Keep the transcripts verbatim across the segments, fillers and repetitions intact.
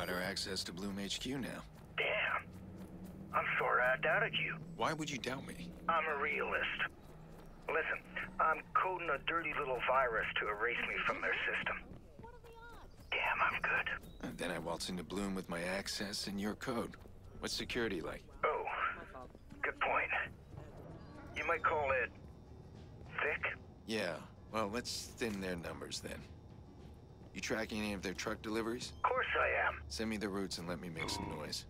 insider access to Blume H Q now. Damn. I'm sorry I doubted you. Why would you doubt me? I'm a realist. Listen, I'm coding a dirty little virus to erase me from their system. Damn, I'm good. And then I waltz into Blume with my access and your code. What's security like? Oh, good point. You might call it thick? Yeah, well, let's thin their numbers then. You tracking any of their truck deliveries? Of course I am. Send me the routes and let me make some noise.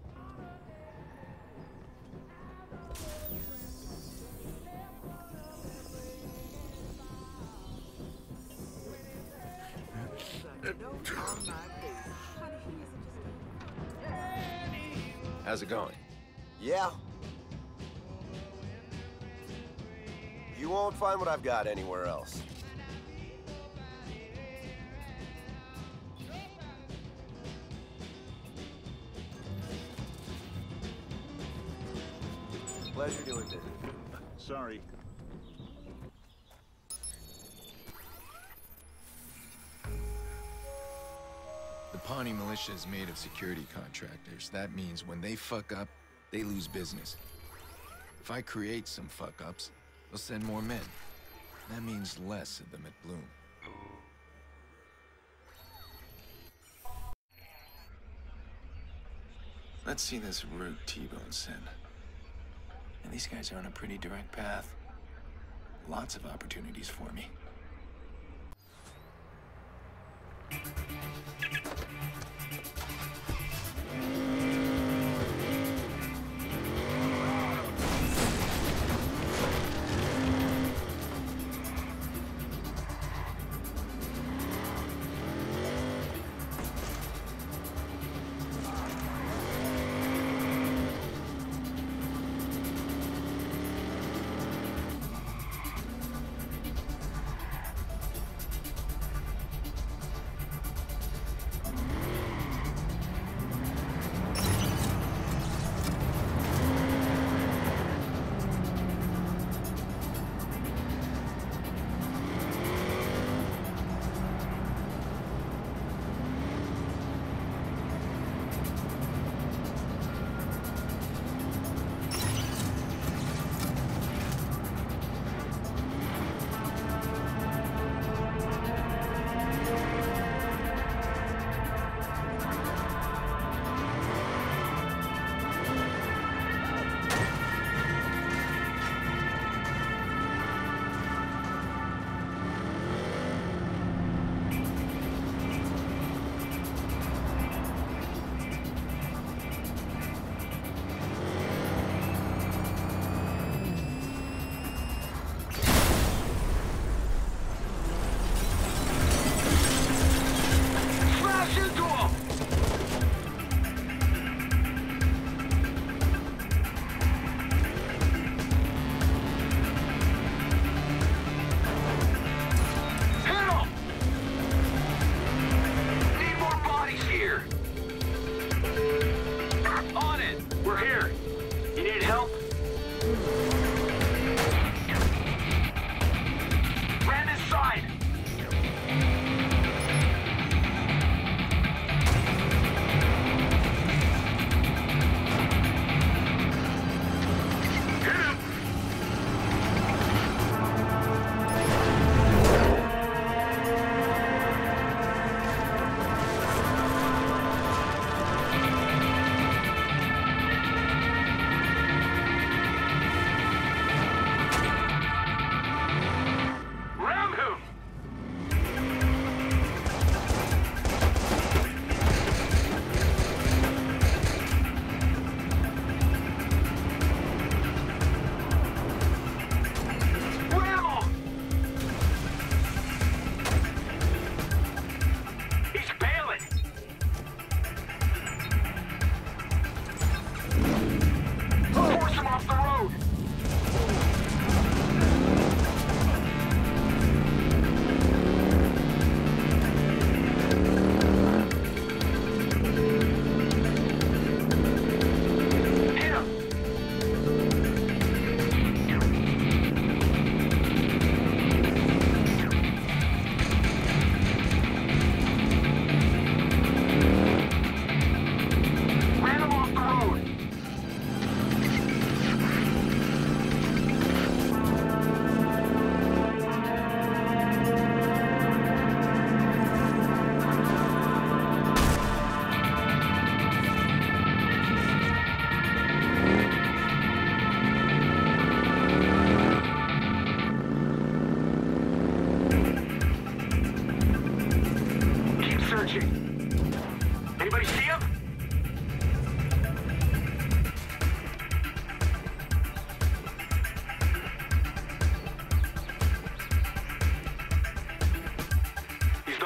How's it going? Yeah. You won't find what I've got anywhere else. Pleasure doing business. Sorry. The Pawnee militia is made of security contractors. That means when they fuck up, they lose business. If I create some fuck-ups, they'll send more men. That means less of them at Blume. Let's see this route T-Bone sent. And these guys are on a pretty direct path. Lots of opportunities for me.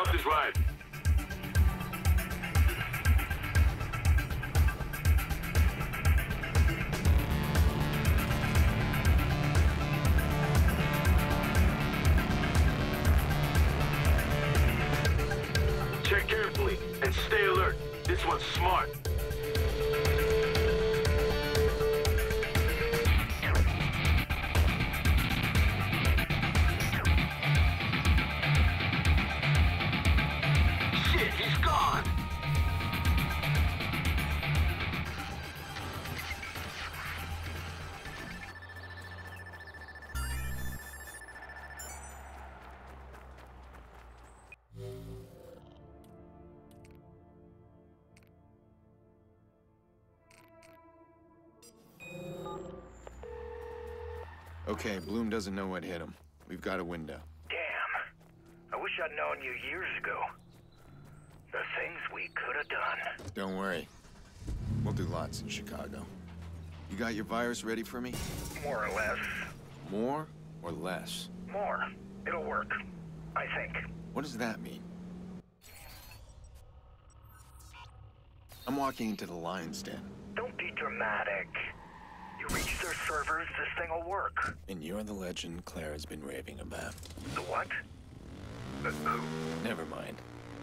Something's right. Check carefully and stay alert. This one's smart. Shit, he's gone! Okay, Blume doesn't know what hit him. We've got a window. Damn. I wish I'd known you years ago. The things we could have done. Don't worry. We'll do lots in Chicago. You got your virus ready for me? More or less. More or less? More. It'll work. I think. What does that mean? I'm walking into the lion's den. Don't be dramatic. You reach their servers, this thing will work. And you're the legend Claire's been raving about. The what? The who? Never mind.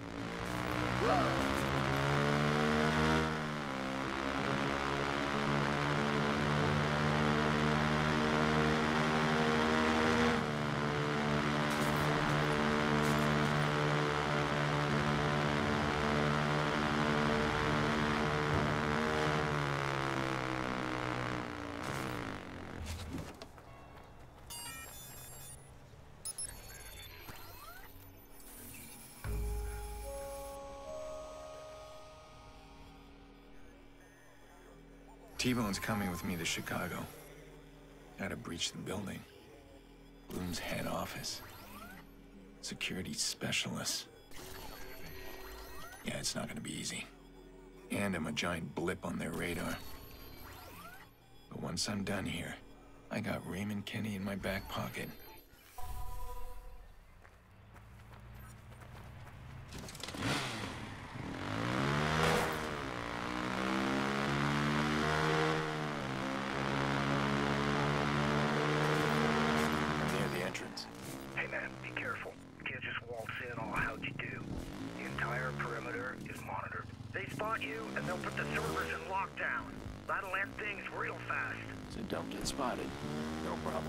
T-Bone's coming with me to Chicago. Gotta breach the building. Blume's head office. Security specialists. Yeah, it's not gonna be easy. And I'm a giant blip on their radar. But once I'm done here, I got Raymond Kenny in my back pocket. Hey man, be careful. You can't just waltz in all how'd you do. The entire perimeter is monitored. They spot you and they'll put the servers in lockdown. That'll end things real fast. So don't get spotted. No problem.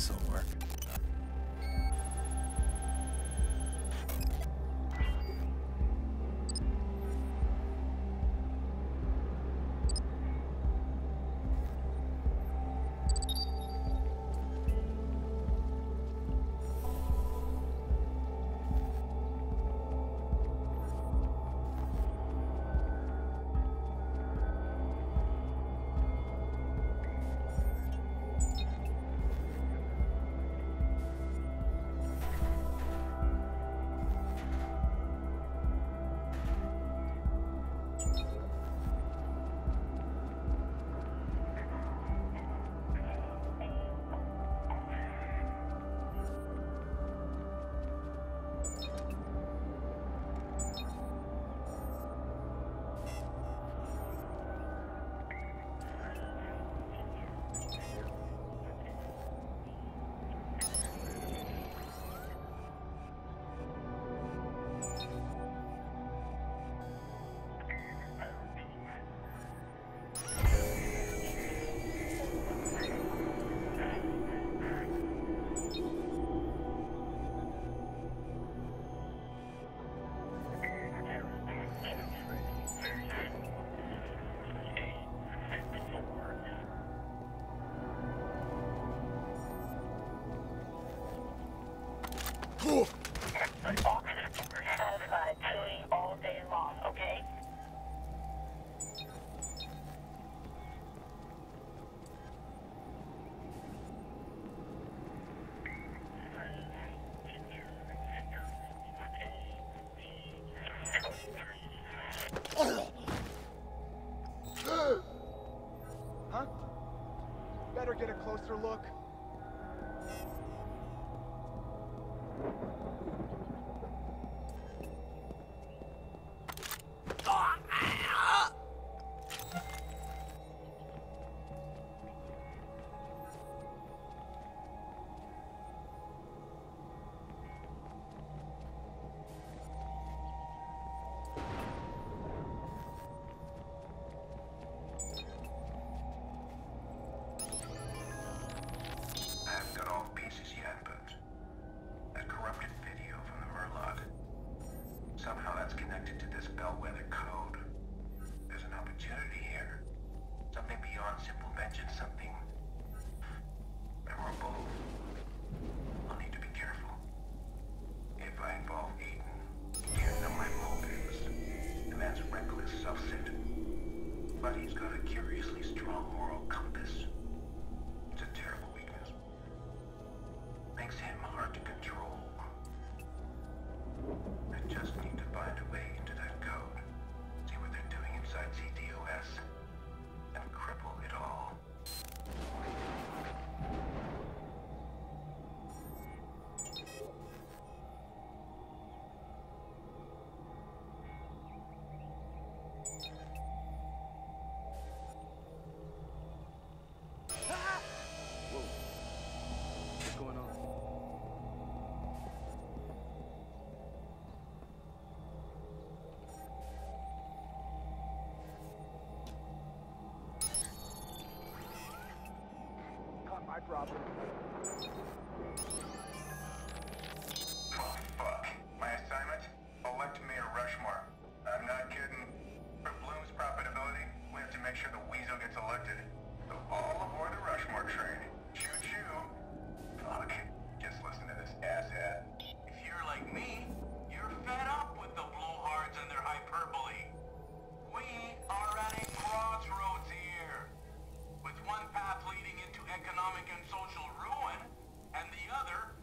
this'll work. all day long, okay? Huh? Better get a closer look. Somehow that's connected to this bellwether code. There's an opportunity here. Something beyond simple mention, something memorable. I'll need to be careful. If I involve Aiden, he can't know my motives. The man's reckless, self-centered. But he's got a curiously strong moral compass. It's a terrible weakness. Makes him hard to control. I just need to find a way into that code, see what they're doing inside C D O S, and cripple it all. Whoa. What's going on? My problem. Oh, fuck. My assignment? Elect Mayor Rushmore. I'm not kidding. For Blume's profitability, we have to make sure the weasel gets elected. So all aboard the Rushmore train. Choo-choo. Fuck. Just listen to this asshat. If you're like me, you're fed up with the blowhards and their hyperbole. We are at a crossroads here. With one path leading into economic and social ruin, and the other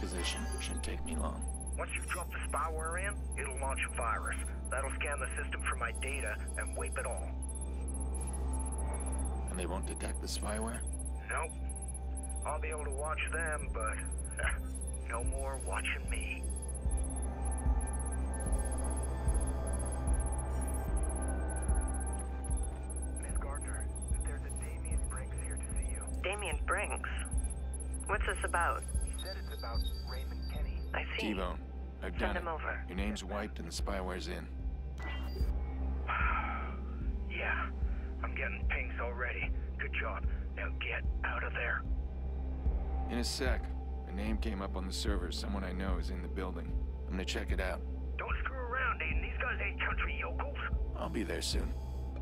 position. Shouldn't take me long. Once you drop the spyware in, it'll launch a virus. That'll scan the system for my data and wipe it all. And they won't detect the spyware? Nope. I'll be able to watch them, but no more watching me. Miss Gardner, there's a Damien Brinks here to see you. Damien Brinks? What's this about? He said it's about Raymond Kenny. I see. T-Bone, I've Send done him it. over. Your name's wiped and the spyware's in. Yeah, I'm getting pings already. Good job. Now get out of there. In a sec. A name came up on the server. Someone I know is in the building. I'm gonna check it out. Don't screw around, Aiden. These guys ain't country yokels. I'll be there soon.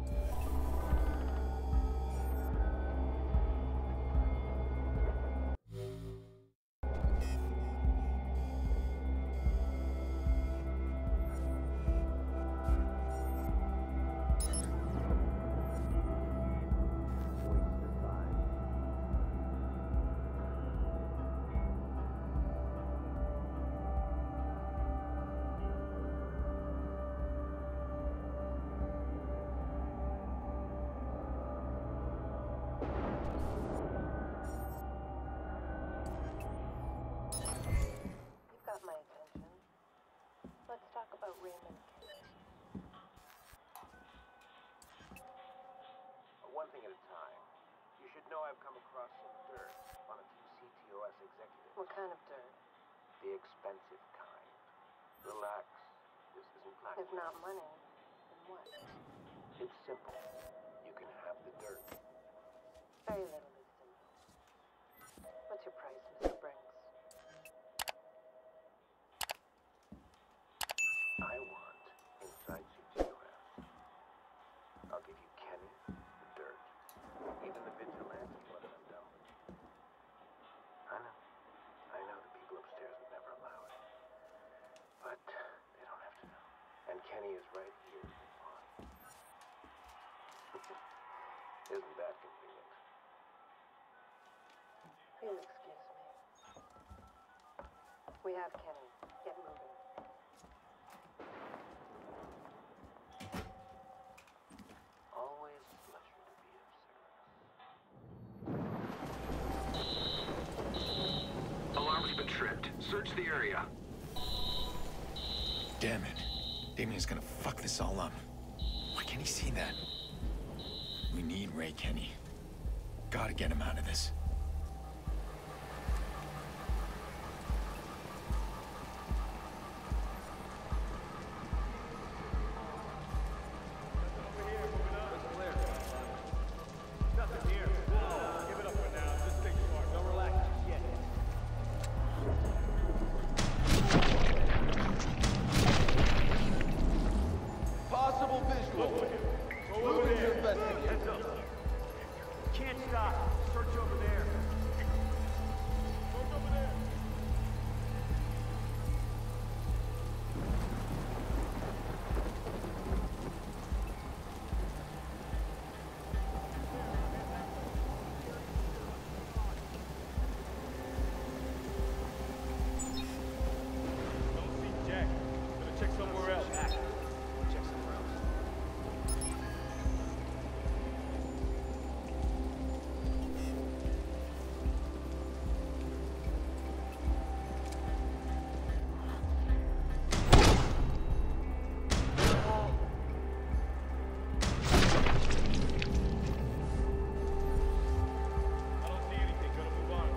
One thing at a time. You should know I've come across some dirt on a few C T O S executives. What kind of dirt? The expensive kind. Relax. This isn't blackmail. If not money, then what? It's simple. You can have the dirt. Very little is simple. What's your price, Mister Brinks? I want inside C T O S. I'll give you Kenny, the dirt, even the vigilante one of them don't. I know. I know the people upstairs would never allow it. But they don't have to know. And Kenny is right here in the pond. Isn't that convenient? Please excuse me. We have Kenny. Get moving. Always a pleasure to be of service. Alarm's been tripped. Search the area. Damn it. Damien's gonna fuck this all up. Why can't he see that? We need Ray Kenny. Gotta get him out of this. Possible visual. Moving to investigate. Can't stop. Search over there. Search over there. Don't see Jack. Gonna check somewhere else. Check somewhere else. I don't see anything. Gotta move on.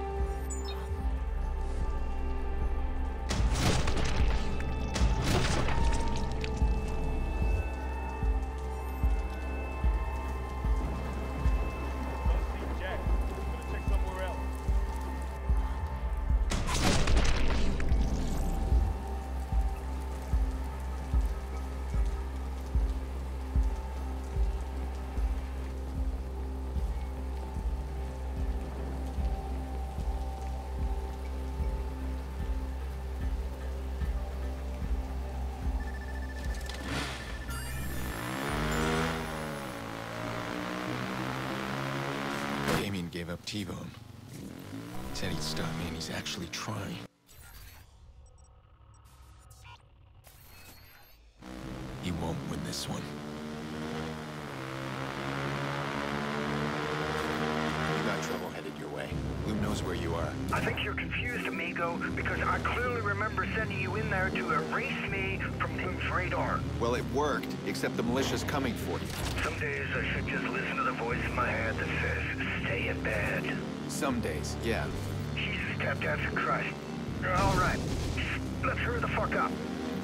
Don't see Jack. Gonna check somewhere else. Damien gave up T-Bone. Said he'd stop me, and he's actually trying. this one. You got trouble headed your way. Blume knows where you are. I think you're confused, amigo, because I clearly remember sending you in there to erase me from Blume's radar. Well, it worked, except the militia's coming for you. Some days I should just listen to the voice in my head that says, stay in bed. Some days, yeah. Jesus, tap dance and Christ. All right, let's hurry the fuck up.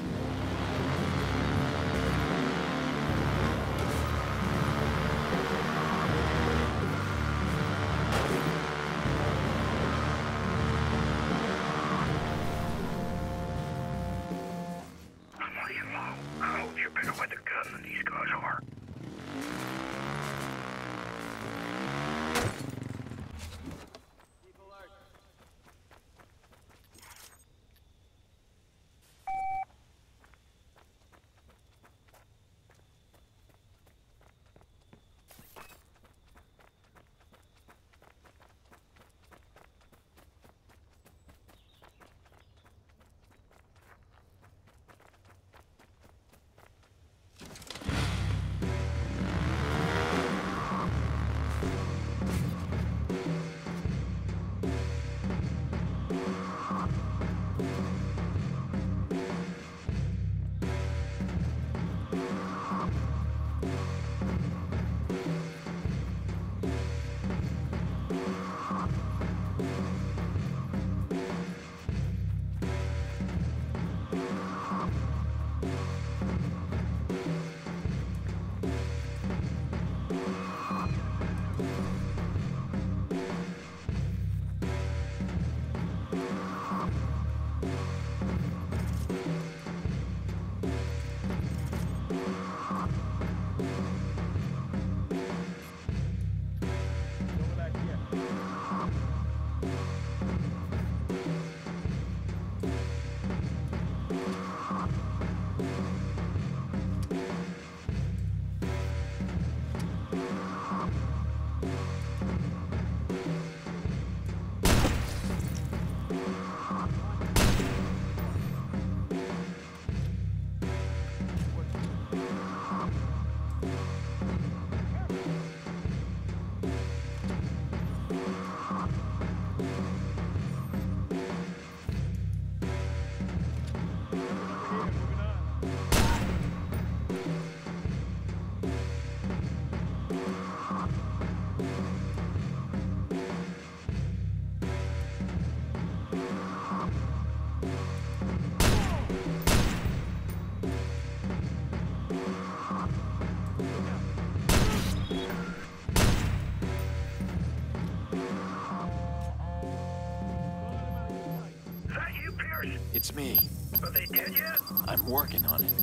It's me. Are they dead yet? I'm working on it.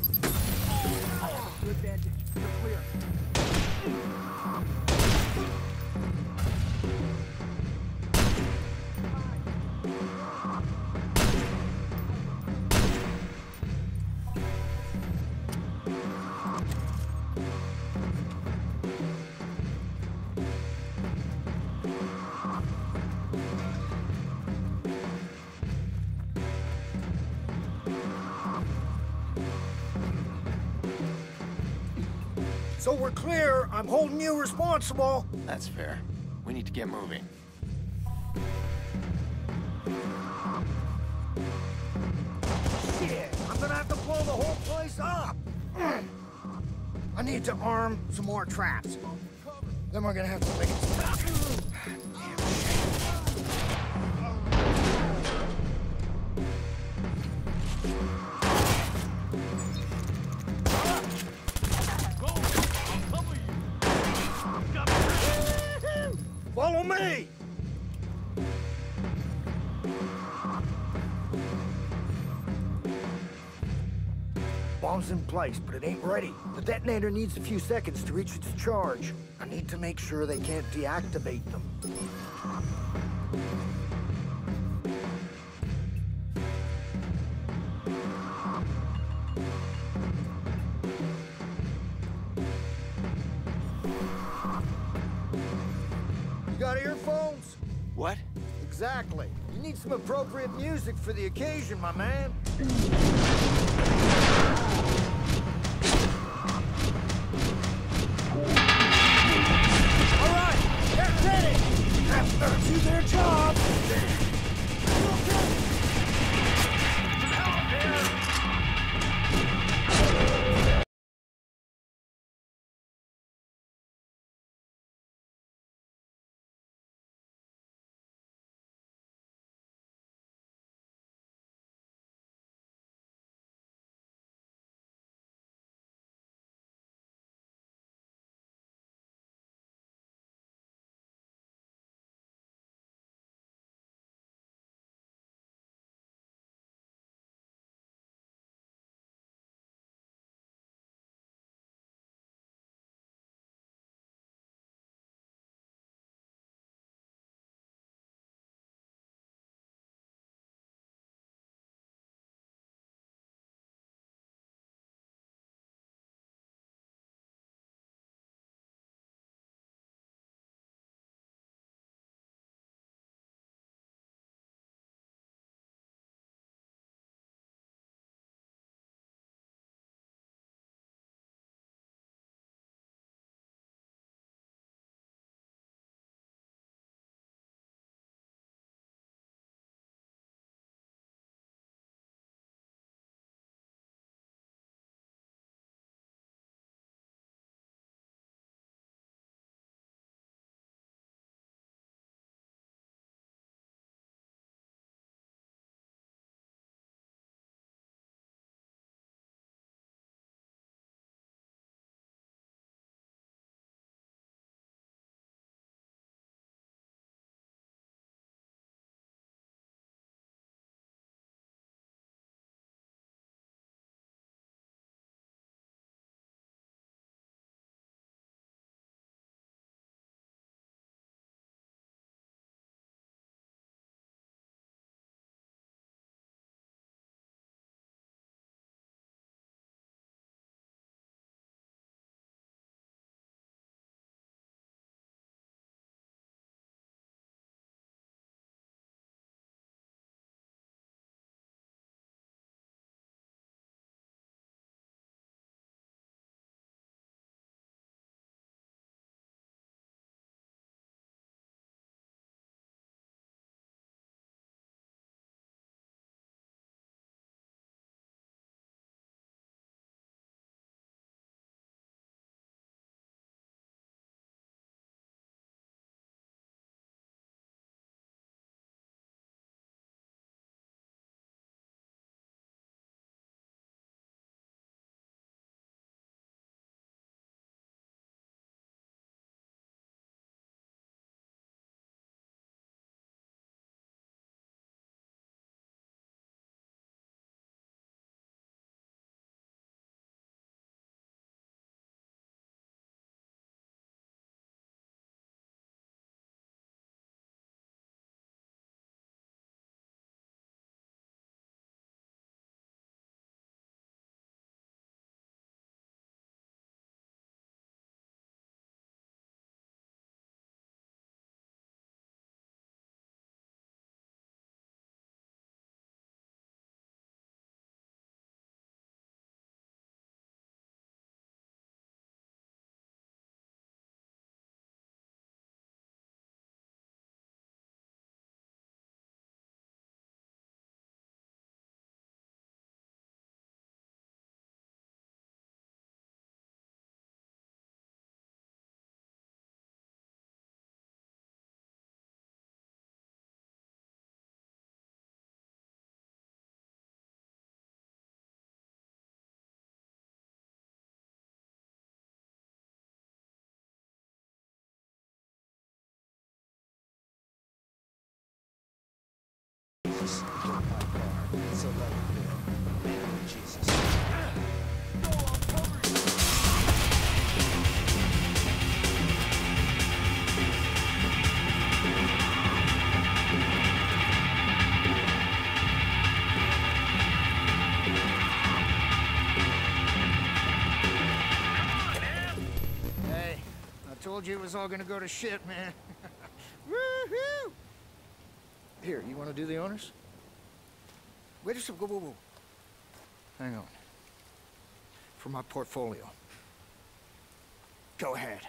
Good vantage. You're clear. So we're clear. I'm holding you responsible. That's fair. We need to get moving. Shit, I'm gonna have to blow the whole place up. I need to arm some more traps. Then we're gonna have to make it stop. Follow me! Bomb's in place, but it ain't ready. The detonator needs a few seconds to reach its charge. I need to make sure they can't deactivate them. You got earphones? What? Exactly. You need some appropriate music for the occasion, my man. Get in my car. It's eleven bill. Man, Jesus. Hey, I told you it was all gonna go to shit, man. Woohoo! Here, you want to do the honors? Wait a second. Whoa, whoa, whoa. Hang on. For my portfolio. Go ahead.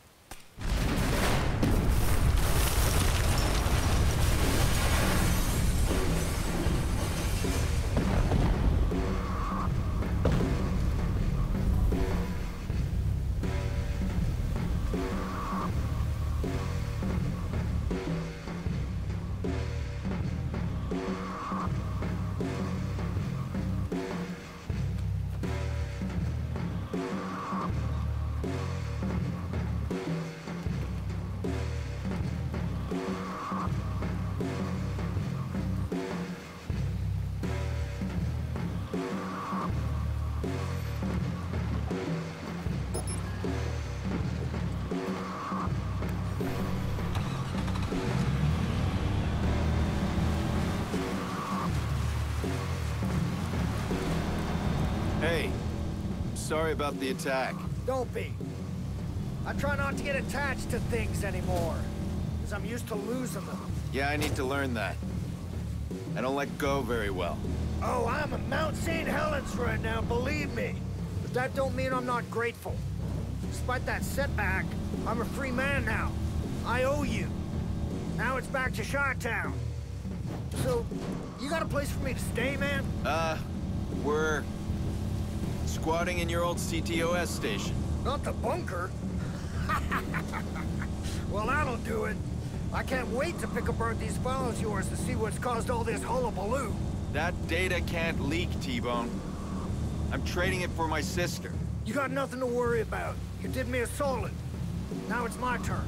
Hey, sorry about the attack. Don't be. I try not to get attached to things anymore, because I'm used to losing them. Yeah, I need to learn that. I don't let go very well. Oh, I'm a Mount Saint Helens right now, believe me. But that don't mean I'm not grateful. Despite that setback, I'm a free man now. I owe you. Now it's back to Chi-Town. So, you got a place for me to stay, man? Uh, we're squatting in your old C T O S station. Not the bunker? Well, that'll do it. I can't wait to pick apart these files of yours to see what's caused all this hullabaloo. That data can't leak, T-Bone. I'm trading it for my sister. You got nothing to worry about. You did me a solid. Now it's my turn.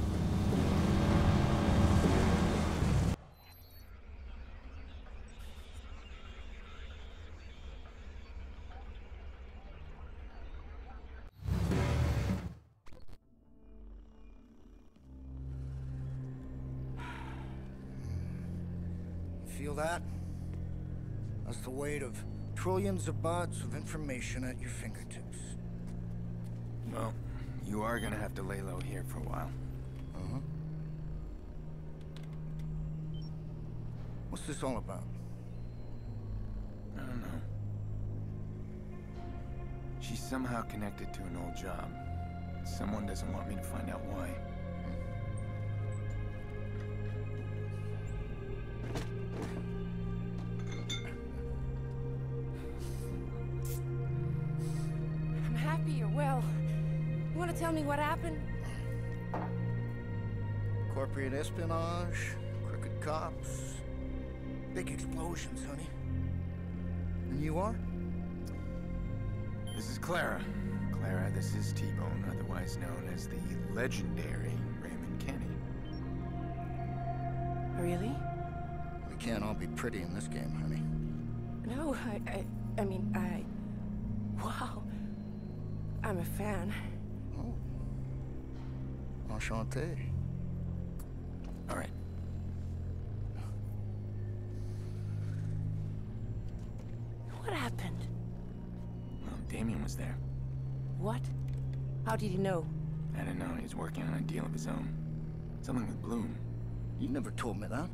Feel that? That's the weight of trillions of bytes of information at your fingertips. Well, you are gonna have to lay low here for a while. Uh-huh. What's this all about? I don't know. She's somehow connected to an old job. Someone doesn't want me to find out why. I'm happy you're well. You want to tell me what happened? Corporate espionage, crooked cops, big explosions, honey. And you are? This is Clara. Clara, this is T-Bone, otherwise known as the legendary Raymond Kenny. Really? We can't all be pretty in this game, honey. No, I, I, I mean, I... Wow. I'm a fan. Oh. Enchanté. All right. What happened? Well, Damien was there. What? How did he know? I don't know, he's working on a deal of his own. Something with Blume. You never told me that.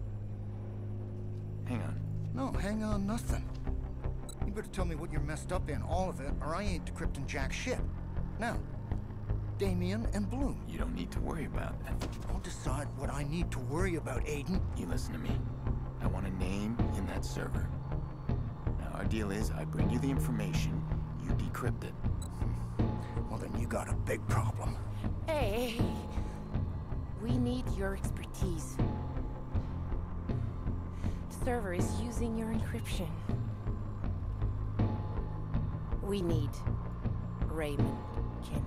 Hang on. No, hang on nothing. You better tell me what you're messed up in, all of it, or I ain't decrypting jack shit. Now, Damien and Blume. You don't need to worry about that. I'll decide what I need to worry about, Aiden. You listen to me. I want a name in that server. Now, our deal is I bring you the information, you decrypt it. Well, then you got a big problem. Hey, we need your expertise. The server is using your encryption. We need Raymond Kenny.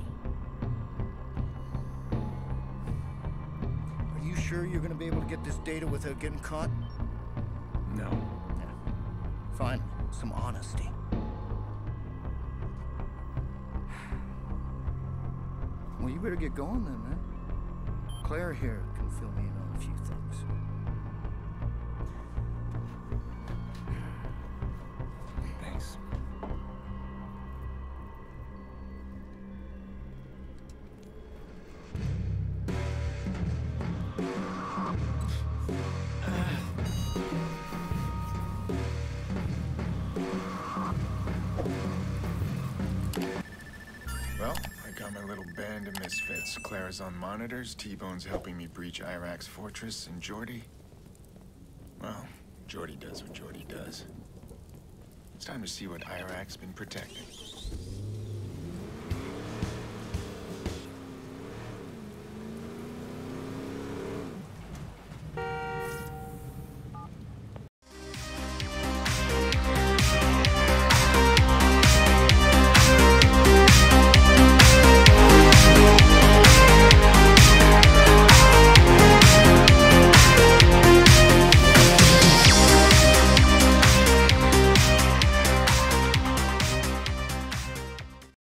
Are you sure you're gonna be able to get this data without getting caught? No. Finally, some honesty. Well, you better get going then, man. Claire here can fill me in on a few things. Thanks. Well, I got my little band of misfits. Clara's on monitors, T-Bone's helping me breach Iraq's fortress, and Jordy... Well, Jordy does what Jordy does. It's time to see what Iraq's been protecting.